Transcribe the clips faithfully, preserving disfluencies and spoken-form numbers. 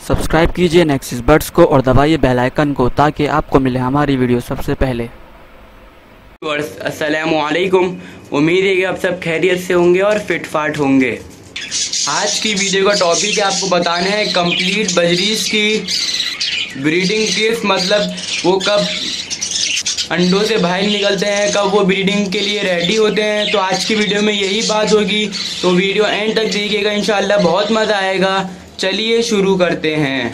Subscribe कीजिए nexus birds को और दबाइए बेल आइकन को ताकि आपको मिले हमारी वीडियो सबसे पहले। अस्सलामु अलैकुम, उम्मीद है कि आप सब खैरियत से होंगे और फिट फाट होंगे। आज की वीडियो का टॉपिक है आपको बताना है कंप्लीट बजरीज की ब्रीडिंग टिप्स, मतलब वो कब अंडों से बाहर निकलते हैं, कब वो ब्रीडिंग के लिए रेडी होते हैं। तो आज की वीडियो में यही बात होगी, तो वीडियो एंड तक देखिएगा, इंशाल्लाह बहुत मज़ा आएगा। चलिए शुरू करते हैं।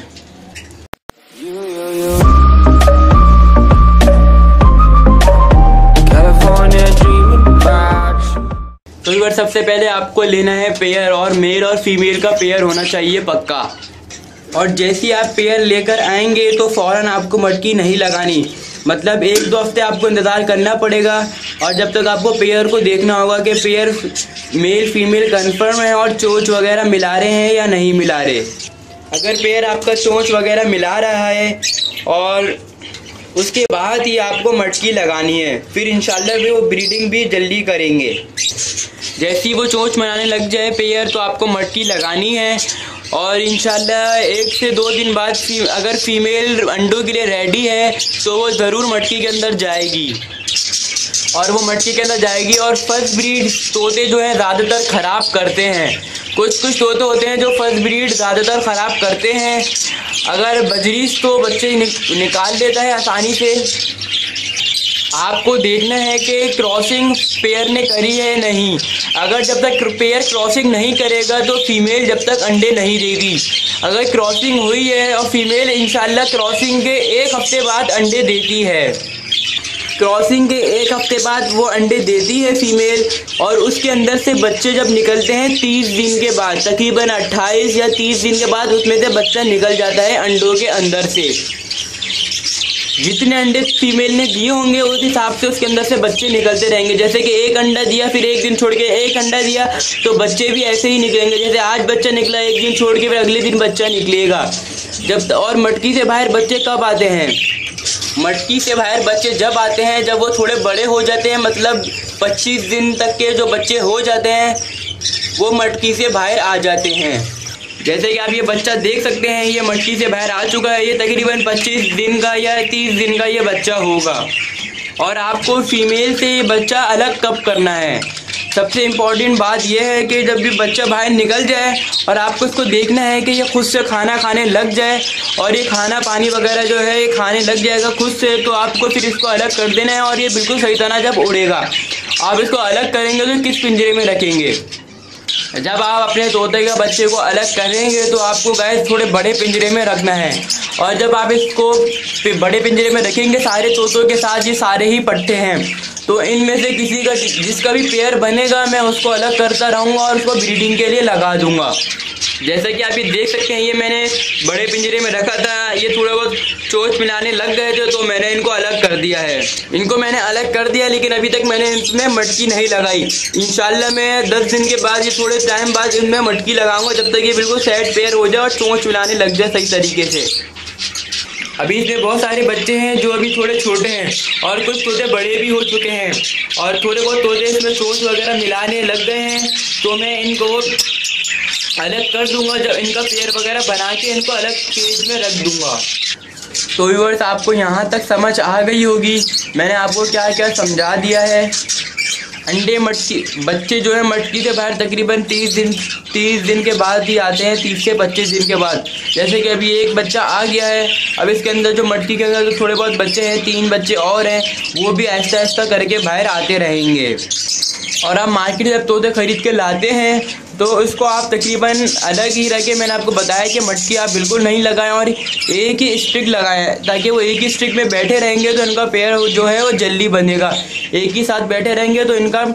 तो एक बार सबसे पहले आपको लेना है पेयर, और मेल और फीमेल का पेयर होना चाहिए पक्का। और जैसे ही आप पेयर लेकर आएंगे तो फ़ौरन आपको मटकी नहीं लगानी, मतलब एक दो हफ्ते आपको इंतज़ार करना पड़ेगा। और जब तक आपको पेयर को देखना होगा कि पेयर मेल फीमेल कंफर्म है और चोंच वगैरह मिला रहे हैं या नहीं मिला रहे। अगर पेयर आपका चोंच वगैरह मिला रहा है और उसके बाद ही आपको मटकी लगानी है, फिर इंशाल्लाह भी वो ब्रीडिंग भी जल्दी करेंगे। जैसे ही वो चोंच बनाने लग जाए पेयर तो आपको मटकी लगानी है। और इंशाल्लाह एक से दो दिन बाद अगर फीमेल अंडों के लिए रेडी है तो वो ज़रूर मटकी के अंदर जाएगी, और वो मटकी के अंदर जाएगी। और फर्स्ट ब्रीड तोते जो है ज़्यादातर ख़राब करते हैं, कुछ कुछ तोते होते हैं जो फर्स्ट ब्रीड ज़्यादातर ख़राब करते हैं। अगर बजरीज तो बच्चे निकाल देता है आसानी से। आपको देखना है कि क्रॉसिंग पेयर ने करी है नहीं। अगर जब तक पेयर क्रॉसिंग नहीं करेगा तो फीमेल जब तक अंडे नहीं देगी। अगर क्रॉसिंग हुई है और फीमेल इंशाल्लाह क्रॉसिंग के एक हफ्ते बाद अंडे देती है, क्रॉसिंग के एक हफ्ते बाद वो अंडे देती है फीमेल। और उसके अंदर से बच्चे जब निकलते हैं तीस दिन के बाद, तकरीबन अट्ठाईस या तीस दिन के बाद उसमें से बच्चा निकल जाता है अंडों के अंदर से। जितने अंडे फीमेल ने दिए होंगे उस हिसाब से उसके अंदर से बच्चे निकलते रहेंगे। जैसे कि एक अंडा दिया, फिर एक दिन छोड़ के एक अंडा दिया, तो बच्चे भी ऐसे ही निकलेंगे। जैसे आज बच्चा निकला, एक दिन छोड़ के फिर अगले दिन बच्चा निकलेगा। जब और मटकी से बाहर बच्चे कब आते हैं? मटकी से बाहर बच्चे जब आते हैं जब वो थोड़े बड़े हो जाते हैं, मतलब पच्चीस दिन तक के जो बच्चे हो जाते हैं वो मटकी से बाहर आ जाते हैं। जैसे कि आप ये बच्चा देख सकते हैं, ये मटकी से बाहर आ चुका है। ये तकरीबन पच्चीस दिन का या तीस दिन का ये बच्चा होगा। और आपको फीमेल से ये बच्चा अलग कब करना है, सबसे इम्पॉर्टेंट बात यह है कि जब भी बच्चा बाहर निकल जाए और आपको इसको देखना है कि ये खुद से खाना खाने लग जाए, और ये खाना पानी वगैरह जो है ये खाने लग जाएगा खुद से, तो आपको फिर इसको अलग कर देना है। और ये बिल्कुल सही तरह जब उड़ेगा, आप इसको अलग करेंगे तो किस पिंजरे में रखेंगे? जब आप अपने तोते के बच्चे को अलग करेंगे तो आपको गाइस थोड़े बड़े पिंजरे में रखना है। और जब आप इसको बड़े पिंजरे में रखेंगे, सारे तोतों के साथ ये सारे ही पट्टे हैं, तो इनमें से किसी का जिसका भी पेयर बनेगा मैं उसको अलग करता रहूँगा और उसको ब्रीडिंग के लिए लगा दूँगा। जैसा कि आप ये देख सकते हैं, ये मैंने बड़े पिंजरे में रखा था, ये थोड़ा बहुत चोंच मिलाने लग गए थे तो मैंने इनको अलग कर दिया है। इनको मैंने अलग कर दिया, लेकिन अभी तक मैंने इसमें मटकी नहीं लगाई। इंशाल्लाह मैं दस दिन के बाद, ये थोड़े टाइम बाद इनमें मटकी लगाऊंगा, जब तक ये बिल्कुल सेट पेयर हो जाए और चोंच मिलाने लग जाए सही तरीके से। अभी इसमें बहुत सारे बच्चे हैं जो अभी थोड़े छोटे हैं और कुछ तोते बड़े भी हो चुके हैं, और थोड़े बहुत तोते इसमें चोंच वगैरह मिलाने लग गए हैं, तो मैं इनको अलग कर दूंगा। जब इनका पेयर वगैरह बना के इनको अलग केज में रख दूंगा। तो व्यूअर्स, आपको यहाँ तक समझ आ गई होगी मैंने आपको क्या क्या समझा दिया है। अंडे मटकी बच्चे जो है मटकी से बाहर तकरीबन तीस दिन तीस दिन के बाद ही आते हैं, तीस से पच्चीस दिन के बाद। जैसे कि अभी एक बच्चा आ गया है, अब इसके अंदर जो मटकी के अंदर जो थोड़े बहुत बच्चे हैं, तीन बच्चे और हैं, वो भी ऐसा ऐसा करके बाहर आते रहेंगे। और आप मार्केट जब तोते खरीद के लाते हैं तो उसको आप तकरीबन अलग ही रखें। मैंने आपको बताया कि मटकी आप बिल्कुल नहीं लगाएं और एक ही स्टिक लगाएं, ताकि वो एक ही स्टिक में बैठे रहेंगे तो इनका पेयर जो है वो जल्दी बनेगा। एक ही साथ बैठे रहेंगे तो इनका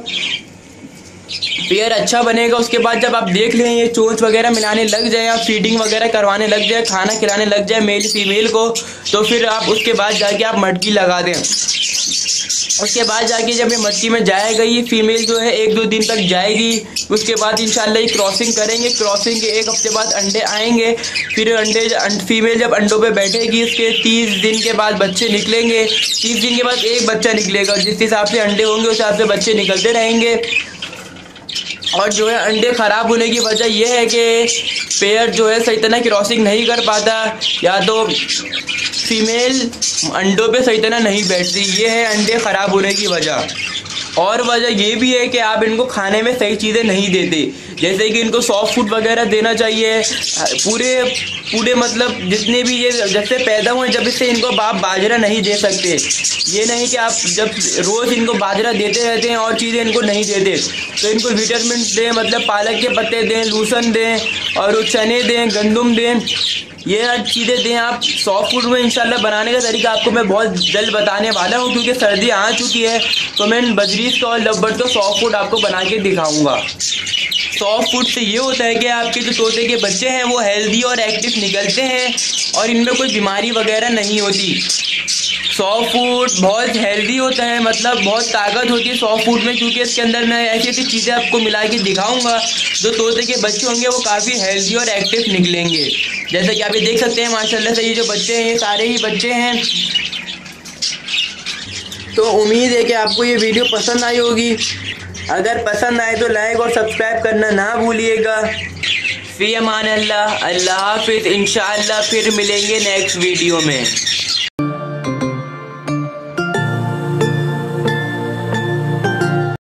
पेयर अच्छा बनेगा। उसके बाद जब आप देख लें ये चोंच वगैरह मिलाने लग जाए या फीडिंग वगैरह करवाने लग जाए, खाना खिलाने लग जाए मेल फीमेल को, तो फिर आप उसके बाद जाके आप मटकी लगा दें। उसके बाद जाके जब ये मटकी में जाएगा, ये फीमेल जो है एक दो दिन तक जाएगी। उसके बाद इंशाल्लाह ये क्रॉसिंग करेंगे, क्रॉसिंग के एक हफ्ते बाद अंडे आएंगे। फिर अंडे फीमेल जब अंडों पे बैठेगी, उसके तीस दिन के बाद बच्चे निकलेंगे। तीस दिन के बाद एक बच्चा निकलेगा, जिस हिसाब से अंडे होंगे उस हिसाब से बच्चे निकलते रहेंगे। और जो है अंडे ख़राब होने की वजह यह है कि पेयर जो है सही तरह क्रॉसिंग नहीं कर पाता, या तो फीमेल अंडों पे सही तरह नहीं बैठती। ये है अंडे ख़राब होने की वजह। और वजह ये भी है कि आप इनको खाने में सही चीज़ें नहीं देते, जैसे कि इनको सॉफ्ट फूड वगैरह देना चाहिए। पूरे पूरे मतलब जितने भी ये जब से पैदा हुए जब से इनको आप बाजरा नहीं दे सकते। ये नहीं कि आप जब रोज़ इनको बाजरा देते रहते हैं और चीज़ें इनको नहीं देते, तो इनको विटामिन दें, मतलब पालक के पत्ते दें, लूसन दें, और चने दें, गंदम दें, ये हर चीज़ें दें आप। सॉफ्ट फूड में इंशाल्लाह बनाने का तरीका आपको मैं बहुत जल्द बताने वाला हूँ, क्योंकि सर्दी आ चुकी है, तो मैं बजरीज का और लवबर्ड का सॉफ्ट फूड आपको बना के दिखाऊंगा। सॉफ्ट फूड से ये होता है कि आपके जो तोते के बच्चे हैं वो हेल्दी और एक्टिव निकलते हैं और इनमें कोई बीमारी वगैरह नहीं होती। सॉफ्ट फूड बहुत हेल्दी होता है, मतलब बहुत ताकत होती है सॉफ्ट फूड में, क्योंकि इसके अंदर मैं ऐसी ऐसी चीज़ें आपको मिला के दिखाऊंगा जो तोते के बच्चे होंगे वो काफ़ी हेल्दी और एक्टिव निकलेंगे। जैसे कि आप ये देख सकते हैं माशाल्लाह से ये जो बच्चे हैं ये सारे ही बच्चे हैं। तो उम्मीद है कि आपको ये वीडियो पसंद आई होगी। अगर पसंद आए तो लाइक और सब्सक्राइब करना ना भूलिएगा। फी अमान अल्लाह, अल्लाह हाफिज़। इंशाअल्लाह फिर मिलेंगे नेक्स्ट वीडियो में।